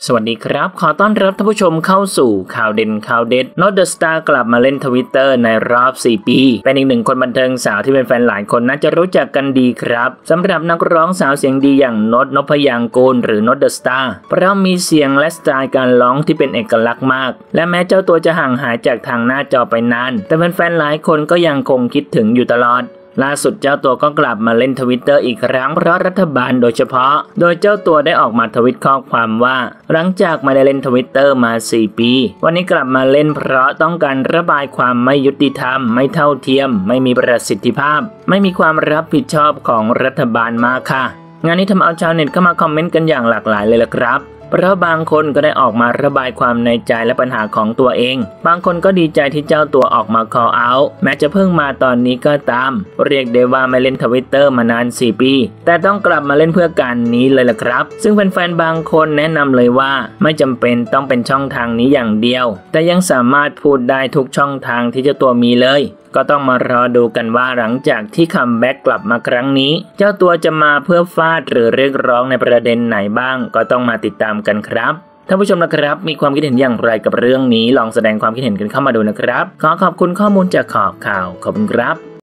สวัสดีครับขอต้อนรับท่านผู้ชมเข้าสู่ข่าวเด่นข่าวเด็ดโนตเดอะสตาร์กลับมาเล่น Twitter ในรอบ 4 ปีเป็นอีกหนึ่งคนบันเทิงสาวที่เป็นแฟนหลายคนน่าจะรู้จักกันดีครับสำหรับนักร้องสาวเสียงดีอย่างโนต นพยางกูลหรือโนตเดอะสตาร์เพราะมีเสียงและสไตล์การร้องที่เป็นเอกลักษณ์มากและแม้เจ้าตัวจะห่างหายจากทางหน้าจอไปนานแต่แฟนๆหลายคนก็ยังคงคิดถึงอยู่ตลอดล่าสุดเจ้าตัวก็กลับมาเล่น Twitter อีกครั้งเพราะรัฐบาลโดยเฉพาะโดยเจ้าตัวได้ออกมาทวิตข้อความว่าหลังจากไม่ได้เล่น Twitter มา 4 ปีวันนี้กลับมาเล่นเพราะต้องการระบายความไม่ยุติธรรมไม่เท่าเทียมไม่มีประสิทธิภาพไม่มีความรับผิดชอบของรัฐบาลมาค่ะงานนี้ทำเอาชาวเน็ตเข้ามาคอมเมนต์กันอย่างหลากหลายเลยล่ะครับเพราะบางคนก็ได้ออกมาระบายความในใจและปัญหาของตัวเองบางคนก็ดีใจที่เจ้าตัวออกมา call out แม้จะเพิ่งมาตอนนี้ก็ตามเรียกได้ว่าไม่เล่น Twitter มานาน 4 ปีแต่ต้องกลับมาเล่นเพื่อการนี้เลยล่ะครับซึ่งแฟนๆบางคนแนะนำเลยว่าไม่จำเป็นต้องเป็นช่องทางนี้อย่างเดียวแต่ยังสามารถพูดได้ทุกช่องทางที่เจ้าตัวมีเลยก็ต้องมารอดูกันว่าหลังจากที่คัมแบ็กกลับมาครั้งนี้เจ้าตัวจะมาเพื่อฟาดหรือเรียกร้องในประเด็นไหนบ้างก็ต้องมาติดตามกันครับท่านผู้ชมนะครับมีความคิดเห็นอย่างไรกับเรื่องนี้ลองแสดงความคิดเห็นกันเข้ามาดูนะครับขอขอบคุณข้อมูลจากขอบข่าวขอบคุณครับ